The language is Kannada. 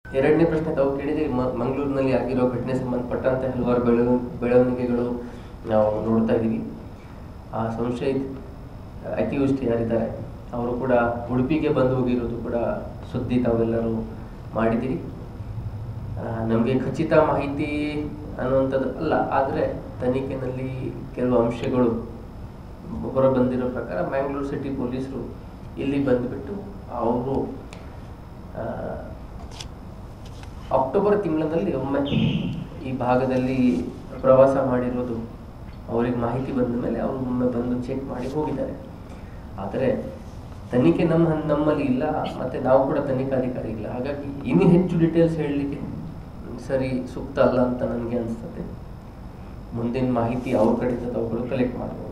ಎರಡನೇ ಪ್ರಶ್ನೆ ತಾವು ಕೇಳಿದರೆ ಮಂಗಳೂರಿನಲ್ಲಿ ಆಗಿರೋ ಘಟನೆ ಸಂಬಂಧಪಟ್ಟಂತೆ ಹಲವಾರು ಬೆಳವಣಿಗೆಗಳು ನಾವು ನೋಡ್ತಾ ಇದ್ದೀವಿ. ಆ ಸಂಶಯಿತ ಅಕ್ಯೂಸ್ಡ್ ಯಾರಿದ್ದಾರೆ ಅವರು ಕೂಡ ಉಡುಪಿಗೆ ಬಂದು ಹೋಗಿರೋದು ಕೂಡ ಸುದ್ದಿ ತಾವೆಲ್ಲರೂ ಮಾಡಿದ್ದೀರಿ. ನಮಗೆ ಖಚಿತ ಮಾಹಿತಿ ಅನ್ನುವಂಥದ್ದು ಅಲ್ಲ, ಆದರೆ ತನಿಖೆಯಲ್ಲಿ ಕೆಲವು ಅಂಶಗಳು ಹೊರ ಬಂದಿರೋ ಪ್ರಕಾರ ಮ್ಯಾಂಗ್ಳೂರು ಸಿಟಿ ಪೊಲೀಸರು ಇಲ್ಲಿ ಬಂದುಬಿಟ್ಟು ಅವರು ಅಕ್ಟೋಬರ್ ತಿಂಗಳಲ್ಲಿ ಒಮ್ಮೆ ಈ ಭಾಗದಲ್ಲಿ ಪ್ರವಾಸ ಮಾಡಿರೋದು ಅವರಿಗೆ ಮಾಹಿತಿ ಬಂದ ಮೇಲೆ ಅವರು ಒಮ್ಮೆ ಬಂದು ಚೆಕ್ ಮಾಡಿ ಹೋಗಿದ್ದಾರೆ. ಆದರೆ ತನಿಖೆ ನಮ್ಮಲ್ಲಿ ಇಲ್ಲ, ಮತ್ತು ನಾವು ಕೂಡ ತನಿಖಾಧಿಕಾರಿ ಇಲ್ಲ. ಹಾಗಾಗಿ ಇನ್ನೂ ಹೆಚ್ಚು ಡೀಟೇಲ್ಸ್ ಹೇಳಲಿಕ್ಕೆ ಸರಿ ಸೂಕ್ತ ಅಲ್ಲ ಅಂತ ನನಗೆ ಅನಿಸ್ತದೆ. ಮುಂದಿನ ಮಾಹಿತಿ ಅವ್ರ ಕಡೆಯಿಂದ ತಾವುಗಳು ಕಲೆಕ್ಟ್ ಮಾಡ್ಬೋದು.